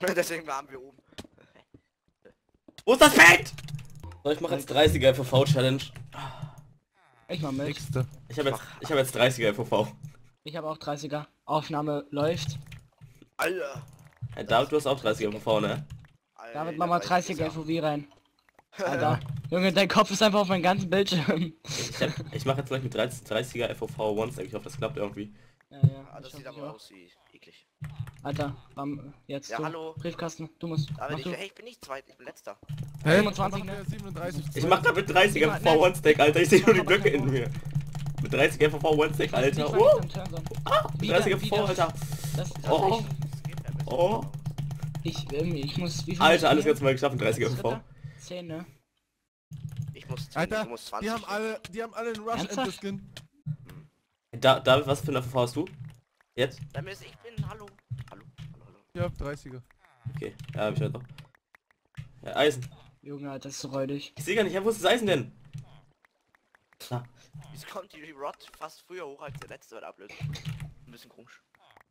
Deswegen waren wir oben. Wo ist das Feld? So, ich mache jetzt 30er FOV Challenge. Ich mach mit. Nächste. Ich habe jetzt 30er FOV. Ich habe auch 30er. Aufnahme läuft. Alter. Hey, David, du hast auch 30er FOV, ne? David, mach mal 30er FOV rein. Alter. Junge, dein Kopf ist einfach auf meinem ganzen Bildschirm. Ich mache jetzt gleich mit 30er FOV Once, ich hoffe, das klappt irgendwie. Ja, Ah, das ich sieht hoffe, aber ich auch. aus wie eklig. Alter, jetzt Ja, du. hallo. Briefkasten, du musst. Aber Mach ich, du. hey, ich bin nicht zweit, ich bin letzter. Hä? 25, Dann ne? machen wir 37. Ich mach grad mit 30er FOV One Stack, Alter, ich sehe nur die Blöcke in mir. Mit 30er FOV One Stack, Alter. Mit 30er FOV, Alter. Oh. Oh. Ich muss wie viel Alter, alles spielen? ganz mal geschafft mit 30er FOV. 10, ne? Ich muss 10, Alter, du musst 20. die haben alle einen Rush Ernsthaft? Enter Skin. David, was für eine FOV hast du? Jetzt? Damit ich bin, hallo. Hallo. Ich hab 30er. Okay, ja, hab ich halt noch. Ja, Eisen. Junge, Alter, das ist so räudig. Ich sehe gar nicht, wo ist das Eisen denn? Na, Jetzt kommt die Rod fast früher hoch als der letzte wird ablösen. Ein bisschen komisch.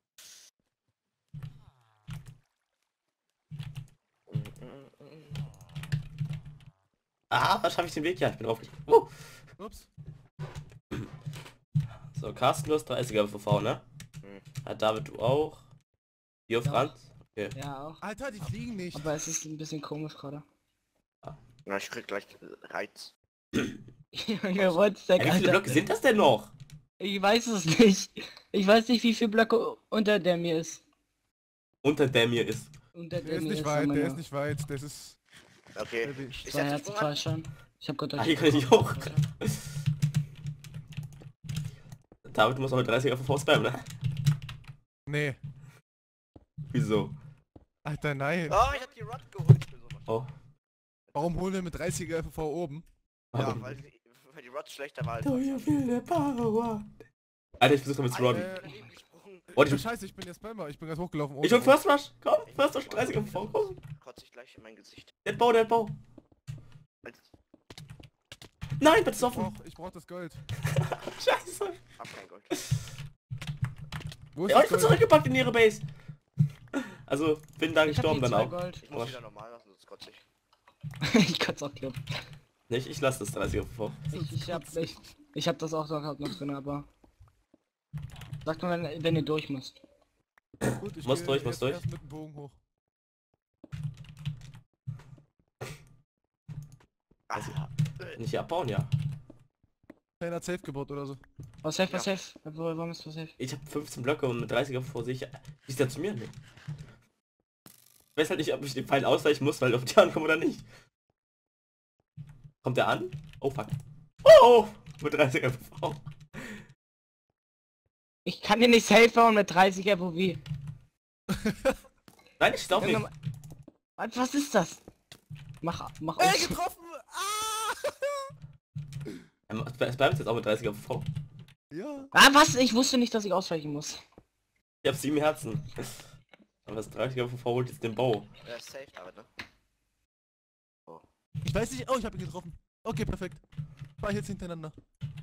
was schaffe ich den Weg? Ja, ich bin drauf. Ups. So, Carsten, du hast 30er FOV, ne? Ja, David, du auch. Jo, Franz? Okay. Ja, auch. Alter, die fliegen nicht. Aber es ist ein bisschen komisch gerade. Na, ich krieg gleich Reiz. Junge, Wordstack, Wie viele Alter. Blöcke sind das denn noch? Ich weiß es nicht. Ich weiß nicht, wie viele Blöcke unter der mir ist. Unter der mir ist. Unter Der ist mir nicht weit, der ist nicht weit. Das ist... Okay. Ich Ich Zwei setze Herzen Sprung an. falsch schon. Ich hab gerade Ah, hier kann ich auch. David, du musst auch mit 30er FOV spammen, ne? Nee. Wieso? Alter, nein. Oh, ich hab die Rod geholt. Ich bin so was. Oh. Warum holen wir mit 30er FV oben? Ja, weil die Rod schlechter war als Do you feel the power? Alter, ich versuch damit zu rodden. daneben gesprungen. Oh, Oh, Scheiße, ich bin jetzt Spammer. Ich bin ganz hochgelaufen. ich hol First Rush. Komm, First Rush 30er FOV, komm. Kotze ich gleich in mein Gesicht. Der Bau, der Bau. Nein, das ist offen. Ich brauch das Gold. Scheiße. Hab kein Gold. Wo ist Ja, das ich bin Gold? zurückgepackt in ihre Base. Also, bin da Ich hab gestorben die dann 2 auch. Gold. Ich muss wieder normal lassen, sonst kotze ich. Ich kann's auch glauben. Nicht, ich lasse das 30er FOV. Ich hab das auch noch drin, aber... Sagt mal, wenn ihr durch müsst. Gut, ich Muss geh durch, muss jetzt durch. erst mit dem Bogen hoch. Nicht hier abbauen, ja. Keiner hat Safe gebaut oder so. Was safe, Ja. was safe? Warum ist was safe? Ich habe 15 Blöcke und mit 30er FOV sehe ich... Wie ist der zu mir? Nee. Ich weiß halt nicht, ob ich den Pfeil ausweichen muss, weil auf die ankommen oder nicht. Kommt der an? Oh fuck. Oh! Mit 30er FOV. Ich kann dir nicht safe bauen mit 30 FOV. Nein, ich auch nicht. Junge, was ist das? Mach aus. Getroffen! Ah! Es bleibt jetzt auch mit 30er FOV. Ja. Ah, was? Ich wusste nicht, dass ich ausweichen muss. Ich hab 7 Herzen. Aber das 30er FOV holt jetzt den Bau. Er ist safe, aber ne? Ich weiß nicht. Oh, ich hab ihn getroffen. Okay, perfekt. War jetzt hintereinander.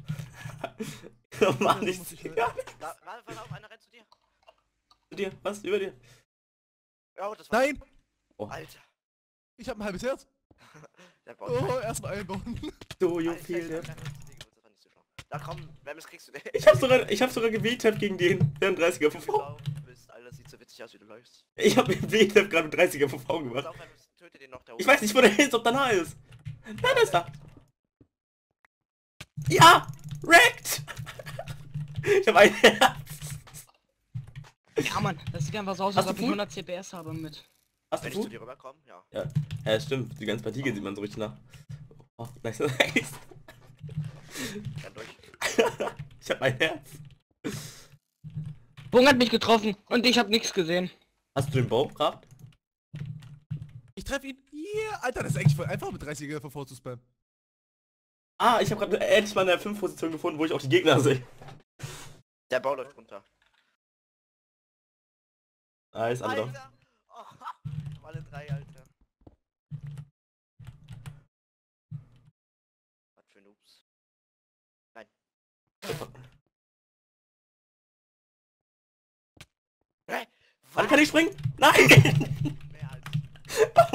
Oh Mann, Ja, ich muss ich sehe halt- gar nicht. Pass auf, einer rennt zu dir. Zu dir, was? Über dir? Ja, das war... Nein! Alter. Ich hab ein halbes Herz. Der baut Oh, erstmal einbauen. Do you Alter, feel ich hab that? keine Lust, das war nicht so schlau. Da komm, wenn es kriegst du den. Ich hab sogar gewählt gegen den. Der hat 30er Du FOV. gelaufen bist, Alter, sieht so witzig aus, wie du läufst. Ich hab mit WTF gerade mit 30er FOV Pass gemacht. auf, wenn du töte den noch da oben. Ich weiß nicht, wo der ist, ob der nah ist. Nein, der ist da. Ja! Wrecked! Ich hab ein Herz. Ja, Mann, das sieht einfach so aus, Hast als du ob ich Food? 100 CPS habe mit. Hast Wenn du ich zu Food? dir rüberkomme, ja. Ja, stimmt. Die ganze Partie sieht man so richtig nach. Oh, nice. Nice. Dann durch. Ich hab ein Herz. Bung hat mich getroffen und ich habe nichts gesehen. Hast du den Baum gehabt? Ich treffe ihn. Yeah! Alter, das ist eigentlich voll einfach mit 30er FV zu spammen. Ah, ich habe gerade endlich mal eine 5-Position gefunden, wo ich auch die Gegner sehe. Der Bau läuft runter. Nice, alle da. Alter! Oh, alle drei, Alter. Was für Noobs. Nein. Hä? Wann kann ich springen? Nein! Mehr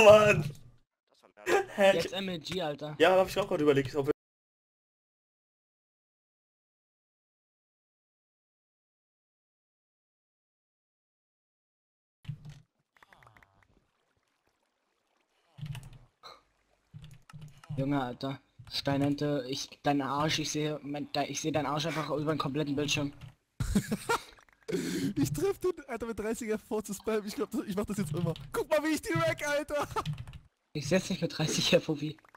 Mann. Das war mehr. Hä? Jetzt MLG, Alter. Ja, hab ich auch gerade überlegt, ob wir... Junge, Alter. Steinente, dein Arsch, ich sehe deinen Arsch einfach über den kompletten Bildschirm. Ich treff den, Alter, mit 30er vor zu spammen. Ich glaube, ich mach das jetzt immer. Guck mal, wie ich die rack, Alter. Ich setz nicht mit 30 FOV.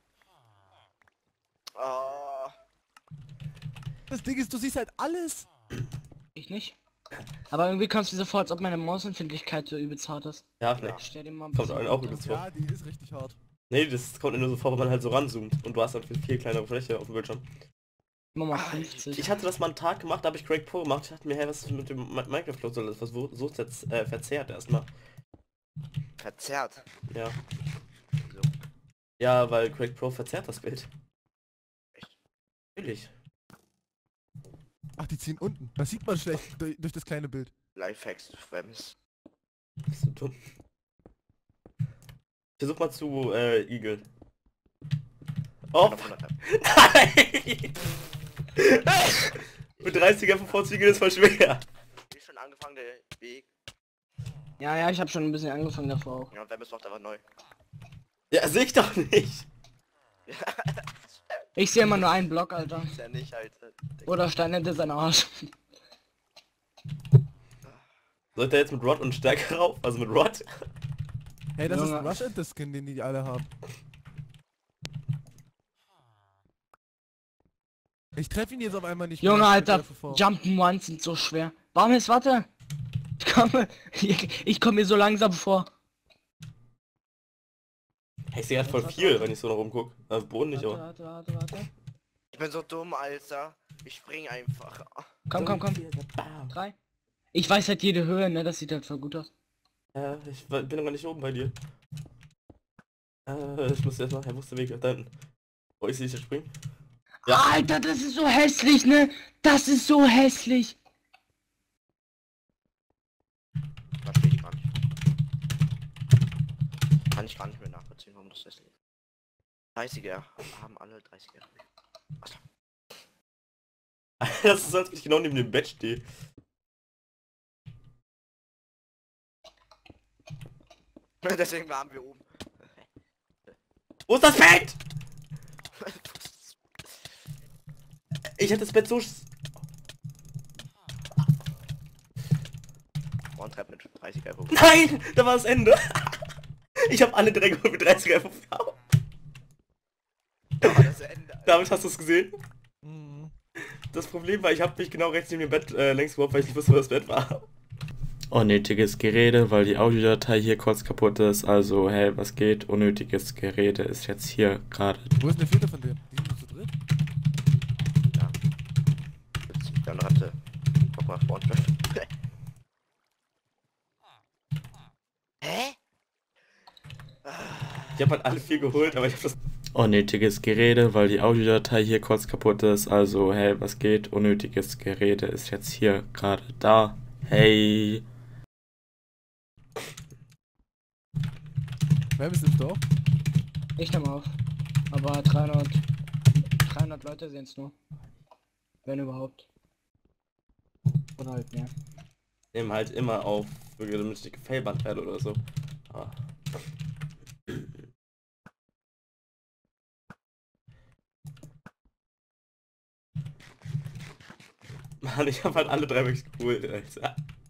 Oh, Das Ding ist, du siehst halt alles. Ich nicht. Aber irgendwie kommst du so vor, als ob meine Mausempfindlichkeit so übelst hart ist. Ja, vielleicht. Stell dir mal ein Kommt bisschen allen auch runter. übelst vor. Ja, die ist richtig hart. Nee, das kommt nur so vor, wenn man halt so ranzoomt. Und du hast dann viel kleinere Fläche auf dem Bildschirm. Immer mal 50. Ich hatte das mal einen Tag gemacht, da habe ich Craig Pro gemacht. Ich dachte mir, hey, was ist mit dem Minecraft so? Das versucht jetzt verzerrt erstmal. verzerrt. Ja. So. Ja, weil Craig Pro verzerrt das Bild. Echt? Natürlich. Ach, die ziehen unten. Das sieht man schlecht durch das kleine Bild. Lifehacks, Frames. Bist du dumm. Versuch mal zu Eagle. Oh! Nein! Mit 30er von Vorzüge ist voll schwer. Wie schon angefangen der Weg. Ja, ich habe schon ein bisschen angefangen davor auch. Ja, und dann bist du auch einfach neu. Ja, sehe ich doch nicht. Ich sehe immer nur einen Block, Alter. Ist ja nicht, Alter. Oder Steinente sein Arsch. Sollte er jetzt mit Rod und Stärke rauf? Also mit Rod? Hey, das Junge. ist Rush Enter Skin, den die alle haben. Ich treffe ihn jetzt auf einmal nicht Junge, mehr. Alter, Jump'n'Ones sind so schwer. Warum ist, warte. Ich komme mir so langsam vor. Hey, ich sehe halt voll viel, wenn ich so nach oben gucke. Boden nicht, aber. Warte. Ich bin so dumm, Alter. Ich spring einfach. Komm. 3. Ich weiß halt jede Höhe, ne? Das sieht halt voll gut aus. Ja, ich bin noch gar nicht oben bei dir. Ich muss erstmal, wo ist der Weg? Da hinten. Oh, ich sehe dich springen. Ja. Alter, das ist so hässlich, ne? Das ist so hässlich. Verstehe ich gar nicht. Kann ich gar nicht mehr nachvollziehen, warum das ist. 30er haben alle 30er. Achso. Das ist so, als wenn ich genau neben dem Bett stehe. Deswegen waren wir oben. Wo ist das Bett? Ich hätte das Bett so... One-Trap mit 30er FOV. Nein! Da war das Ende! Ich habe alle drei mit 30er FOV. Ja, das Ende, Alter. Damit hast du es gesehen? Mhm. Das Problem war, ich habe mich genau rechts neben dem Bett längs geworfen, weil ich nicht wusste, wo das Bett war. Unnötiges Gerede, weil die Audiodatei hier kurz kaputt ist. Also, hey, was geht? Unnötiges Gerede ist jetzt hier gerade. Wo ist denn der vierte von denen? Die sind nur zu dritt? Ja. Jetzt dann hatte. Guck mal, One-Trap. Hä? Ich habe halt alle 4 geholt, aber ich habe das... Unnötiges Gerede, weil die Audiodatei hier kurz kaputt ist. Also, hey, was geht? Unnötiges Gerede ist jetzt hier gerade da. Hey. Wer ist im Dorf? Ich nehme auf. Aber 300 Leute sehen es nur. Wenn überhaupt. Oder halt mehr. Nehmen halt immer auf, damit ich nicht gefellbannt werde oder so. Aber... Mann, ich habe halt alle 3 wirklich geholt, Alter.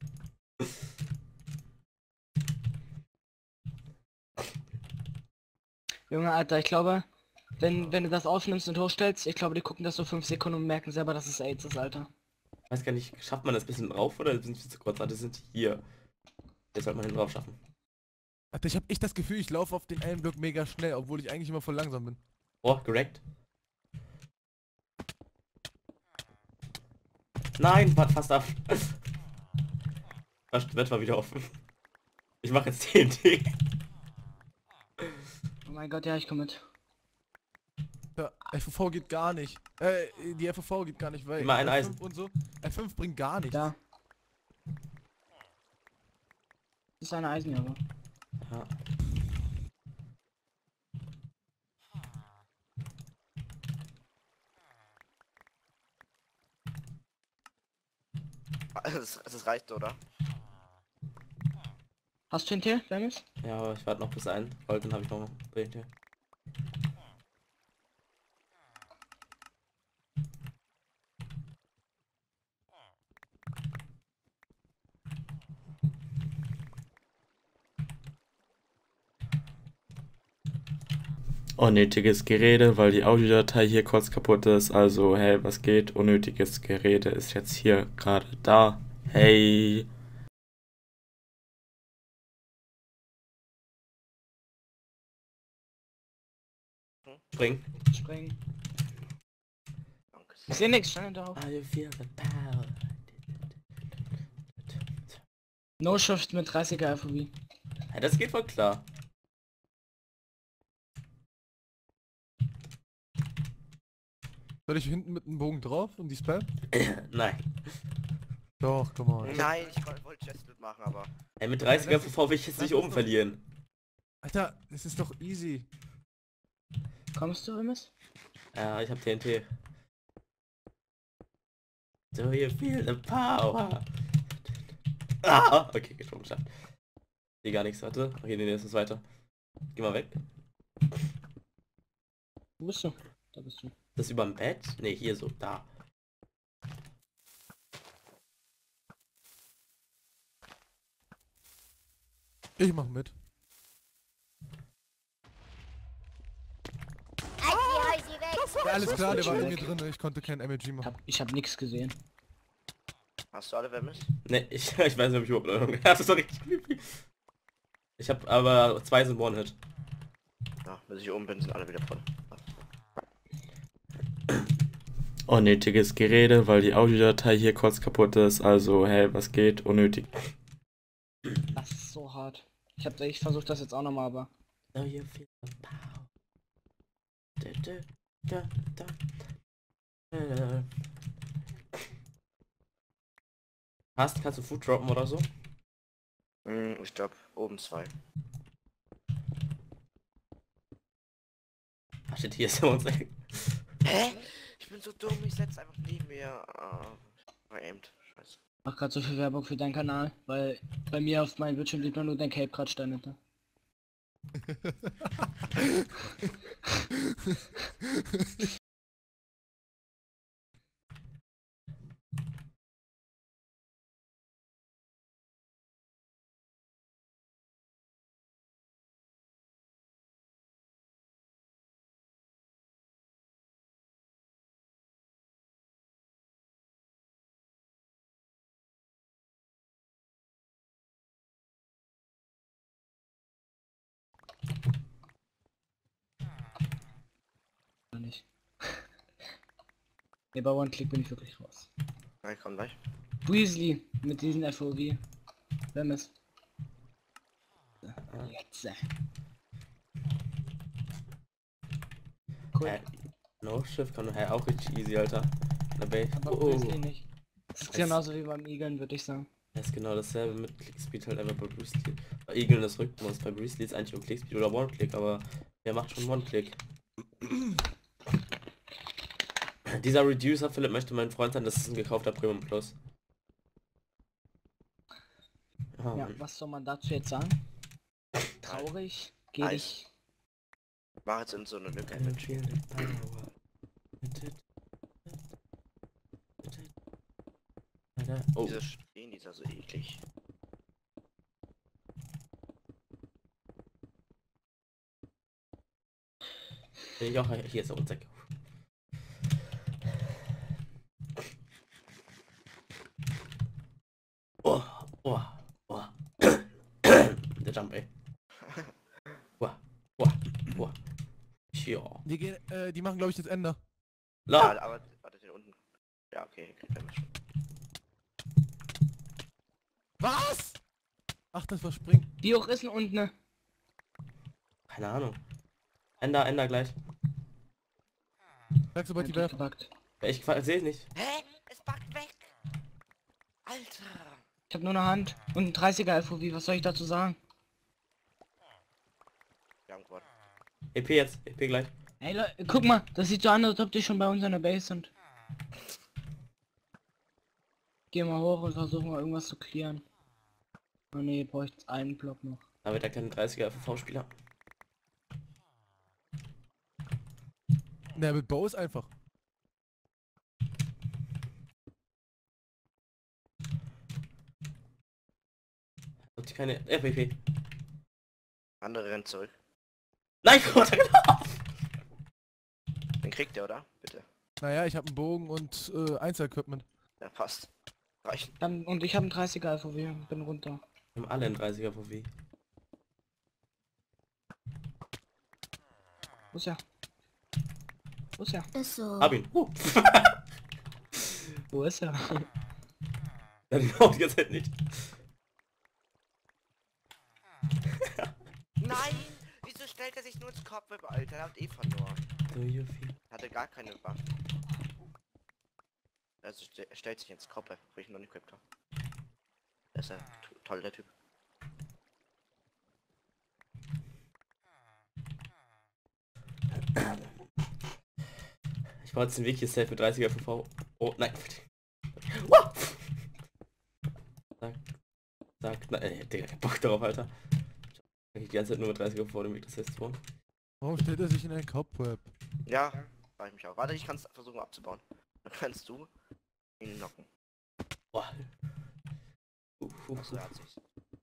Junge, Alter, ich glaube, wenn du das aufnimmst und hochstellst, ich glaube, die gucken das so 5 Sekunden und merken selber, dass es AIDS ist, Alter. Ich weiß gar nicht, schafft man das ein bisschen drauf oder sind wir zu kurz? Ah, die sind hier. Jetzt sollte man hinten drauf schaffen. Alter, ich habe echt das Gefühl, ich laufe auf den einen Block mega schnell, obwohl ich eigentlich immer voll langsam bin. Oh, gerekt. Nein, warte, fast ab. Das Bett war wieder offen. Ich mache jetzt TNT. Oh mein Gott, ja, ich komme mit. Ja, FOV geht gar nicht. Die FOV geht gar nicht, weil Immer ein F5 Eisen. und so. F5 bringt gar nichts. Da. Das ist eine Eisenjahre. Ja. Es reicht, oder? Hast du den Tee, Dennis? Ja, aber ich warte noch bis ein. Gold, dann habe ich noch den hier. Unnötiges Gerede, weil die Audiodatei hier kurz kaputt ist. Also, hey, was geht? Unnötiges Gerede ist jetzt hier gerade da. Hey. Spring. Springen. Danke. Ich sehe nichts, stand drauf. Are you feel the power? No Shift mit 30er FOV. Ja, das geht voll klar. Soll ich hinten mit dem Bogen drauf und die Spam? Nein. Doch, komm mal. Nein, ich wollte Chestplate machen, aber... Ey, mit 30er VV will ich jetzt nicht oben verlieren. Alter, das ist doch easy. Kommst du, Immis? Ja, ich hab TNT. Do you feel the power? Ah, okay, gesprungen, geschafft. Hier gar nichts, warte. Okay, nee, das ist weiter. Geh mal weg. Wo bist du? Da bist du. Das ist überm Bett? Ne, hier so, da. Ich mach mit. Ja, alles klar, der war in mir drin, ich konnte kein MLG machen. Ich hab nichts gesehen. Hast du alle Wemmes? Ne, ich weiß nicht, ob ich überhaupt... Das ist doch richtig creepy. Ich hab aber 2 sind One-Hit. Ja, bis ich oben bin, sind alle wieder voll. Unnötiges Gerede, weil die Audiodatei hier kurz kaputt ist. Also, hey, was geht? Unnötig. Das ist so hart. Ich versuche das jetzt auch nochmal, aber... Do you feel the power? Kannst du Food droppen oder so? Ich glaube, oben 2. Ach shit, hier ist er uns. Hä? Ich bin so dumm, ich setze einfach neben mir. Aimed. Scheiße. Mach grad so viel Werbung für deinen Kanal, weil bei mir auf meinem Bildschirm sieht man nur dein Cape grad stand. Nicht. Ne, bei One-Click bin ich wirklich raus. Ja, ich komm gleich. Weasley mit diesen FOV. Wer ist? Jetzt. Cool. No Shift kann auch richtig easy, Alter. Na, Aber Weasley nicht. Das ist genauso wie beim Eageln, würde ich sagen. Das ist genau dasselbe mit Clickspeed halt einfach bei Bruce Lee. Bei Eagle das Rückenmonster, bei Bruce Lee ist eigentlich nur Clickspeed oder One-Click, aber wer macht schon One-Click? Dieser Reducer Philipp möchte mein Freund sein, das ist ein gekaufter Premium Plus. Oh, Ja, Mann. was soll man dazu jetzt sagen? Traurig? Geh Nice. dich. Ich mach jetzt in so eine Lücke. I feel the power. Oh, Dieser Stehen, dieser so eklig. bin ich auch hier ist er unser. Oh, oh, oh. Der Jump, ey. Oh, oh, oh. Ja. Die machen glaube ich das Ende. La. Ja, aber warte, den unten. Ja, okay, kriegt er schon. Was? Ach, das war Springen. Wie hoch ist denn unten, ne? Keine Ahnung. Ender gleich. Sag sobald die Okay, werfen. gebackt. Ich sehe es nicht. Hä? Es backt weg! Alter! Ich hab nur eine Hand und ein 30er FOV, was soll ich dazu sagen? Wir haben gewonnen. EP jetzt, EP gleich. Ey Leute, guck mal, das sieht so an, als ob die schon bei uns in der Base sind. Geh mal hoch und versuch mal irgendwas zu klären. Oh ne, bräuchte einen Block noch. Da wird ja kein 30er FV-Spieler. Na, mit Bo ist einfach. Hat keine FWP. Andere rennt zurück. Nein, warte, genau. Den kriegt der, oder? Bitte. Naja, ich habe einen Bogen und Einzel-Equipment. Ja, passt. Reichen. Und ich habe einen 30er FOW und bin runter. Wir haben alle einen 30er VW. Wo ist er? Wo ist er? Ist so. Hab ihn. Wo ist er? Ja, den haut die ganze Zeit nicht. Nein! Wieso stellt er sich nur ins Kopfweb, Alter? Er hat eh verloren. Hatte gar keine Waffen. Also er stellt sich ins Kopfweb, wo ich noch nicht equipped habe. Der ist ja toll, der Typ. Ich war jetzt den Weg hier safe mit 30er FV. Oh, nein. Wow. Sag, nein, Digga, kein Bock darauf, Alter. Ich die ganze Zeit nur mit 30er vor dem Weg, das heißt spawn. Warum stellt er sich in ein Cobweb? Ja, frag ich mich auch. Warte, ich kann es versuchen abzubauen. Dann kannst du ihn knocken. Boah. So, er hat sich's.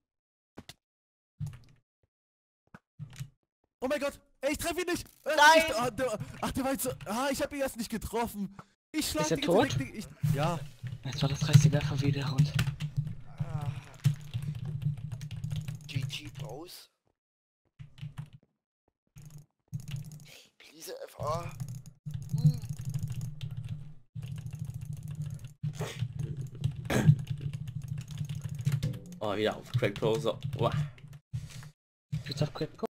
Oh mein Gott! Ey, ich treffe ihn nicht! Nein! Der war jetzt so... Ah, ich habe ihn erst nicht getroffen. Ich schlag Ist er die tot? Ja. Jetzt war das 30er FOW der Hund. GG Bros. Please FA. Oh, wieder auf Crack Pro, so. Wow. Jetzt auf Crack